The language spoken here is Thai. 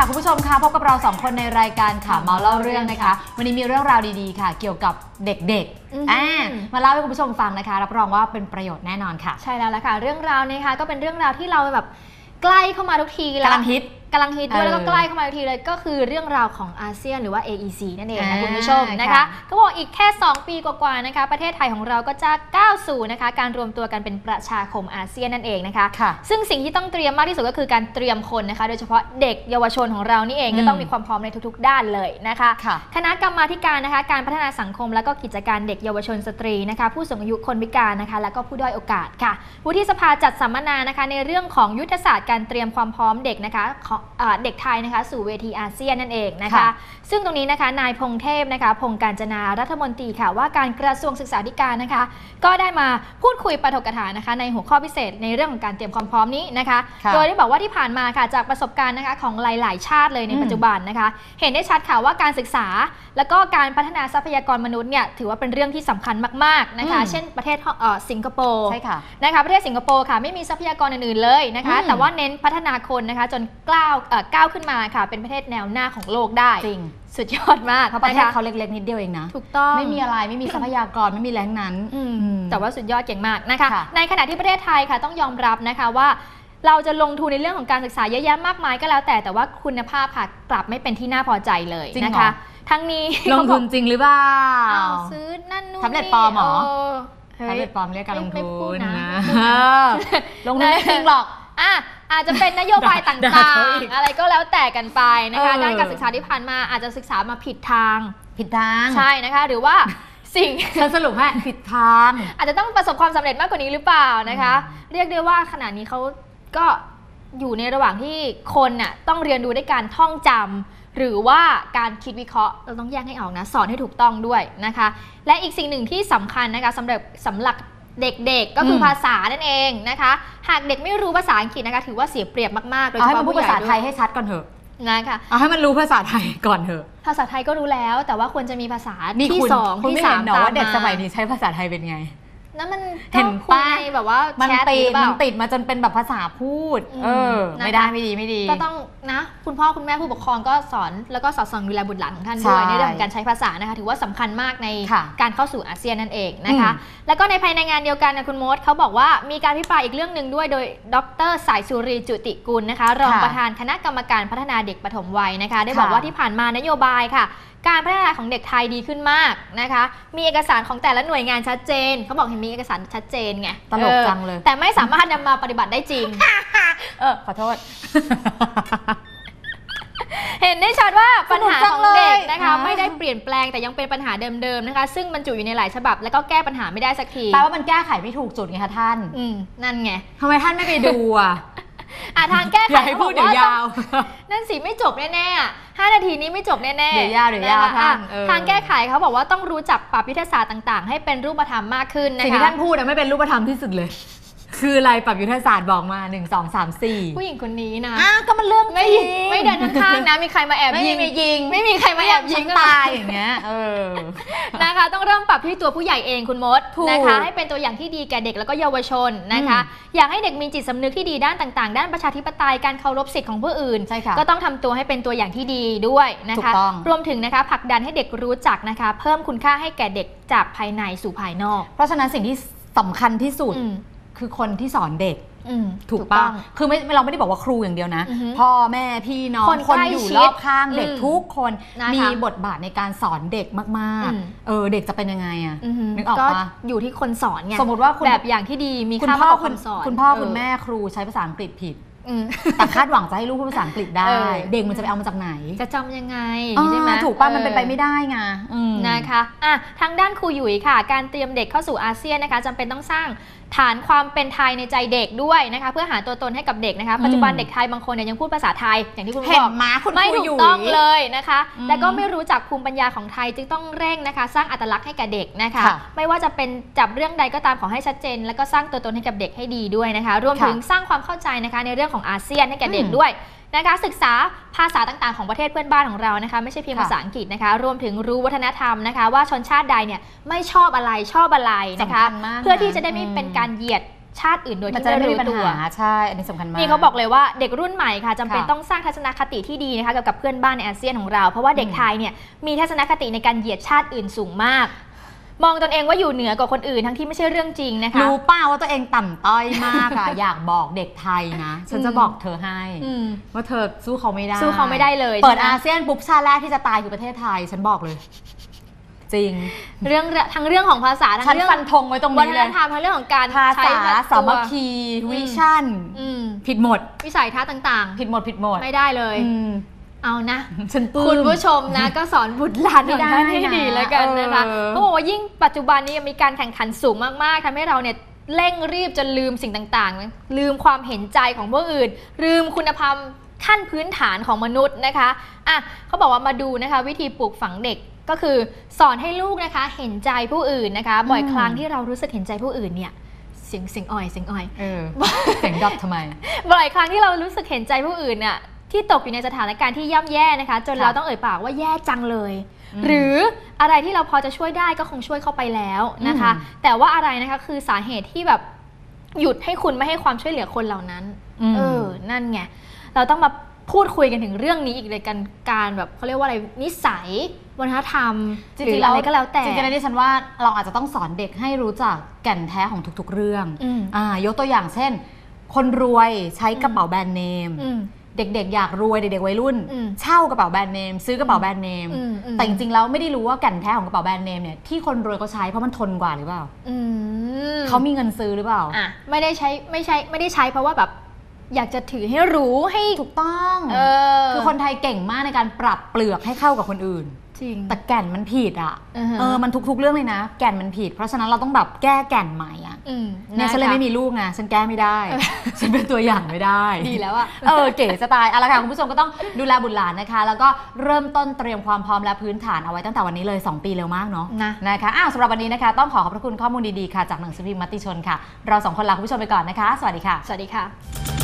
ค่ะคุณผู้ชมคะพบกับเรา2คนในรายการข่าวเมาเล่าเรื่องนะคะวันนี้มีเรื่องราวดีๆค่ะเกี่ยวกับเด็กๆมาเล่าให้คุณผู้ชมฟังนะคะรับรองว่าเป็นประโยชน์แน่นอนค่ะใช่แล้วล่ะค่ะเรื่องราวนี้ค่ะก็เป็นเรื่องราวที่เราแบบใกล้เข้ามาทุกทีแล้วกำลังฮิตด้วยแล้วก็ใกล้เข้ามาทุกทีเลยก็คือเรื่องราวของอาเซียนหรือว่า AEC นั่นเองนะคุณผู้ชมนะคะก็บอกอีกแค่2ปีกว่าๆนะคะประเทศไทยของเราก็จะก้าวสู่นะคะการรวมตัวกันเป็นประชาคมอาเซียนนั่นเองนะคะซึ่งสิ่งที่ต้องเตรียมมากที่สุดก็คือการเตรียมคนนะคะโดยเฉพาะเด็กเยาวชนของเรานี่เองก็ต้องมีความพร้อมในทุกๆด้านเลยนะคะคณะกรรมาการนะคะการพัฒนาสังคมและก็กิจการเด็กเยาวชนสตรีนะคะผู้สูงอายุคนพิการนะคะและก็ผู้ด้อยโอกาสค่ะวุฒิสภาจัดสัมมนานะคะในเรื่องของยุทธศาสตร์การเตรียมความพร้อมเด็กนะคะเด็กไทยนะคะสู่เวทีอาเซียนนั่นเองนะคะซึ่งตรงนี้นะคะนายพงเทพนะคะพงการจนารัฐมนตรีค่ะว่าการกระทรวงศึกษาธิการนะคะก็ได้มาพูดคุยปาฐกถานะคะในหัวข้อพิเศษในเรื่องของการเตรียมความพร้อมนี้นะคะโดยได้บอกว่าที่ผ่านมาค่ะจากประสบการณ์นะคะของหลายๆชาติเลยในปัจจุบันนะคะเห็นได้ชัดค่ะว่าการศึกษาและก็การพัฒนาทรัพยากรมนุษย์เนี่ยถือว่าเป็นเรื่องที่สำคัญมากๆนะคะเช่นประเทศสิงคโปร์นะคะประเทศสิงคโปร์ค่ะไม่มีทรัพยากรอื่นๆเลยนะคะแต่ว่าเน้นพัฒนาคนนะคะจนก้าวขึ้นมาค่ะเป็นประเทศแนวหน้าของโลกได้จริงสุดยอดมากเพราะประเทศเขาเล็กๆนิดเดียวเองนะถูกต้องไม่มีอะไรไม่มีทรัพยากรไม่มีแรงนั้นแต่ว่าสุดยอดเก่งมากนะคะในขณะที่ประเทศไทยค่ะต้องยอมรับนะคะว่าเราจะลงทุนในเรื่องของการศึกษาเยอะแยะมากมายก็แล้วแต่ว่าคุณภาพค่ะกลับไม่เป็นที่น่าพอใจเลยนะคะทั้งนี้ลงทุนจริงหรือเปล่าซื้อนั่นนู่นแท็บเล็ตปลอมหรอแท็บเล็ตปลอมเรียกการลงทุนนะลงทุนไม่จริงหรอกอาจจะเป็นนโยบายต่างๆอะไรก็แล้วแต่กันไปนะคะด้านการศึกษาที่ผ่านมาอาจจะศึกษามาผิดทางใช่นะคะหรือว่าสิ่งฉันสรุปให้ผิดทางอาจจะต้องประสบความสำเร็จมากกว่านี้หรือเปล่านะคะเรียกได้ว่าขณะนี้เขาก็อยู่ในระหว่างที่คนน่ะต้องเรียนรู้ด้วยการท่องจำหรือว่าการคิดวิเคราะห์เราต้องแยกให้ออกนะสอนให้ถูกต้องด้วยนะคะและอีกสิ่งหนึ่งที่สำคัญนะคะสำหรับเด็กๆก็คือภาษานั่นเองนะคะหากเด็กไม่รู้ภาษาอังกฤษนะคะถือว่าเสียเปรียบมากๆโดยเฉพาะผู้ใหญ่ภาษาไทยให้ชัดก่อนเถอะนะคะให้มันรู้ภาษาไทยก่อนเถอะภาษาไทยก็รู้แล้วแต่ว่าควรจะมีภาษาที่2ที่3 ตามมาว่าเด็กสมัยนี้ใช้ภาษาไทยเป็นไงนั่นมันเห็นป้าแบบว่ามันติดมาจนเป็นแบบภาษาพูดไม่ได้ไม่ดีก็ต้องนะคุณพ่อคุณแม่ผู้ปกครองก็สอนแล้วก็สอดส่องดูแลบุตรหลานของท่านด้วยในเรื่องของการใช้ภาษานะคะถือว่าสำคัญมากในการเข้าสู่อาเซียนนั่นเองนะคะแล้วก็ในภายในงานเดียวกันนะคุณมดเขาบอกว่ามีการพิพายอีกเรื่องหนึ่งด้วยโดยดร.สายสุรีจุติกุลนะคะรองประธานคณะกรรมการพัฒนาเด็กปฐมวัยนะคะได้บอกว่าที่ผ่านมานโยบายค่ะการพัฒนาของเด็กไทยดีขึ้นมากนะคะมีเอกสารของแต่ละหน่วยงานชัดเจนเขาบอกเห็นมีเอกสารชัดเจนไงตลกจังเลยแต่ไม่สามารถนำมาปฏิบัติได้จริงขอโทษเห็นได้ชัดว่าปัญหาของเด็กนะคะไม่ได้เปลี่ยนแปลงแต่ยังเป็นปัญหาเดิมๆนะคะซึ่งบรรจุอยู่ในหลายฉบับแล้วก็แก้ปัญหาไม่ได้สักทีแปลว่ามันแก้ไขไม่ถูกจุดไงคะท่านนั่นไงทำไมท่านไม่ไปดูทางแก้ไขให้พูดเดี๋ยวยาวนั่นสิไม่จบแน่ๆ5 นาทีนี้ไม่จบแน่ๆเดี๋ยวยาวทางแก้ไขเขาบอกว่าต้องรู้จักปรับยุทธศาสตร์ต่างๆให้เป็นรูปธรรมมากขึ้นนะคะสิ่งที่ท่านพูดไม่เป็นรูปธรรมที่สุดเลยคืออะไรปรับยุทธศาสตร์บอกมา1 2 3 4 ผู้หญิงคนนี้นะก็มันเรื่องไม่เดินข้างๆนะมีใครมาแอบยิงไม่มีใครมาแอบยิงตายอย่างเงี้ยนะคะต้องเริ่มปรับที่ตัวผู้ใหญ่เองคุณมดนะคะให้เป็นตัวอย่างที่ดีแก่เด็กแล้วก็เยาวชนนะคะอยากให้เด็กมีจิตสำนึกที่ดีด้านต่างๆด้านประชาธิปไตยการเคารพสิทธิของผู้อื่นก็ต้องทำตัวให้เป็นตัวอย่างที่ดีด้วยนะคะรวมถึงนะคะผลักดันให้เด็กรู้จักนะคะเพิ่มคุณค่าให้แก่เด็กจากภายในสู่ภายนอกเพราะฉะนั้นสิ่งที่สำคัญที่สุดคือคนที่สอนเด็กถูกต้องคือเราไม่ได้บอกว่าครูอย่างเดียวนะพ่อแม่พี่น้องคนอยู่รอบข้างเด็กทุกคนมีบทบาทในการสอนเด็กมากๆเด็กจะเป็นยังไงนึกออกปะอยู่ที่คนสอนไงสมมติว่าแบบอย่างที่ดีมีค่ามากกว่าคนสอนคุณพ่อคุณแม่ครูใช้ภาษาอังกฤษผิดแต่คาดหวังจะให้ลูกพูดภาษาอังกฤษได้เด็กมันจะไปเอามาจากไหนจะจำยังไงใช่ไหมถูกป่ะมันเป็นไปไม่ได้ไงนะคะทางด้านครูหยุยค่ะการเตรียมเด็กเข้าสู่อาเซียนนะคะจำเป็นต้องสร้างฐานความเป็นไทยในใจเด็กด้วยนะคะเพื่อหาตัวตนให้กับเด็กนะคะปัจจุบันเด็กไทยบางคนเนี่ยยังพูดภาษาไทยอย่างที่คุณบอกไม่ถูกต้องเลยนะคะและก็ไม่รู้จักภูมิปัญญาของไทยจึงต้องเร่งนะคะสร้างอัตลักษณ์ให้แก่เด็กนะคะไม่ว่าจะเป็นจับเรื่องใดก็ตามขอให้ชัดเจนแล้วก็สร้างตัวตนให้กับเด็กให้ดีด้วยนะคะรวมถึงสร้างความเข้าใจนะคะในเรื่องของอาเซียนให้แก่เด็กด้วยนะคะศึกษาภาษาต่างๆของประเทศเพื่อนบ้านของเรานะคะไม่ใช่เพียงภาษาอังกฤษนะคะรวมถึงรู้วัฒนธรรมนะคะว่าชนชาติใดเนี่ยไม่ชอบอะไรชอบอะไรนะคะเพื่อที่จะได้ไม่เป็นการเหยียดชาติอื่นโดยที่ไม่รู้ตัวใช่อันนี้สำคัญมากนี่เขาบอกเลยว่าเด็กรุ่นใหม่ค่ะจำเป็นต้องสร้างทัศนคติที่ดีนะคะกับเพื่อนบ้านในอาเซียนของเราเพราะว่าเด็กไทยเนี่ยมีทัศนคติในการเหยียดชาติอื่นสูงมากมองตนเองว่าอยู่เหนือกว่าคนอื่นทั้งที่ไม่ใช่เรื่องจริงนะคะรู้ป้าว่าตัวเองต่ำต้อยมากอะ อยากบอกเด็กไทยนะฉันจะบอกเธอให้ว่าเธอสู้เขาไม่ได้เลยเปิดอาเซียนปุ๊บชาติแรกที่จะตายคือประเทศไทยฉันบอกเลยจริงทั้งเรื่องของภาษาทั้งเรื่องฟันธงไว้ตรงนี้เลยวัฒนธรรมทั้งเรื่องของการภาษาสามัคคีวิชั่นผิดหมดวิสัยทัศน์ต่างๆผิดหมดไม่ได้เลยเอานะคุณผู้ชมนะก็สอนบุตรหลานของท่านให้ดีแล้วกันนะคะเขาบอกว่ายิ่งปัจจุบันนี้มีการแข่งขันสูงมากๆทำให้เราเนี่ยเร่งรีบจนลืมสิ่งต่างๆลืมความเห็นใจของผู้อื่นลืมคุณธรรมขั้นพื้นฐานของมนุษย์นะคะอ่ะเขาบอกว่ามาดูนะคะวิธีปลูกฝังเด็กก็คือสอนให้ลูกนะคะเห็นใจผู้อื่นนะคะบ่อยครั้งที่เรารู้สึกเห็นใจผู้อื่นเนี่ยเสียงอ่อยเสียงดับทำไมบ่อยครั้งที่เรารู้สึกเห็นใจผู้อื่นเนี่ยที่ตกอยู่ในสถานการณ์ที่ย่ำแย่นะคะจนเราต้องเอ่ยปากว่าแย่จังเลยหรืออะไรที่เราพอจะช่วยได้ก็คงช่วยเข้าไปแล้วนะคะแต่ว่าอะไรนะคะคือสาเหตุที่แบบหยุดให้คุณไม่ให้ความช่วยเหลือคนเหล่านั้นนั่นไงเราต้องมาพูดคุยกันถึงเรื่องนี้อีกเลยการแบบเขาเรียกว่าอะไรนิสัยวัฒนธรรมหรืออะไรก็แล้วแต่จริงๆแล้วดิฉันว่าเราอาจจะต้องสอนเด็กให้รู้จักแก่นแท้ของทุกๆเรื่องยกตัวอย่างเช่นคนรวยใช้กระเป๋าแบรนด์เนมเด็กๆอยากรวยเด็กๆวัยรุ่นเช่ากระเป๋าแบรนด์เนมซื้อกระเป๋าแบรนด์เนมแต่จริงๆแล้วไม่ได้รู้ว่าแก่นแท้ของกระเป๋าแบรนด์เนมเนี่ยที่คนรวยเขาใช้เพราะมันทนกว่าหรือเปล่าเขามีเงินซื้อหรือเปล่าไม่ได้ใช้เพราะว่าแบบอยากจะถือให้รู้ให้ถูกต้องคือคนไทยเก่งมากในการปรับเปลือกให้เข้ากับคนอื่นจริงแต่แก่นมันผิดอ่ะมันทุกๆเรื่องเลยนะแก่นมันผิดเพราะฉะนั้นเราต้องแบบแก้แก่นใหม่อ่ะเนี่ยฉันเลยไม่มีลูกไงฉันแก้ไม่ได้ฉันเป็นตัวอย่างไม่ได้ดีแล้วอ่ะเก๋สไตล์อะไรค่ะคุณผู้ชมก็ต้องดูแลบุตรหลานนะคะแล้วก็เริ่มต้นเตรียมความพร้อมและพื้นฐานเอาไว้ตั้งแต่วันนี้เลย2 ปีเร็วมากเนาะนะคะสำหรับวันนี้นะคะต้องขอบพระคุณข้อมูลดีๆค่ะจากหนังสือพิมพ์มติชนค่ะเรา2 คนลาคุณผู้ชมไปก่อนนะคะสวัสดีค่ะสวัสดีค่ะ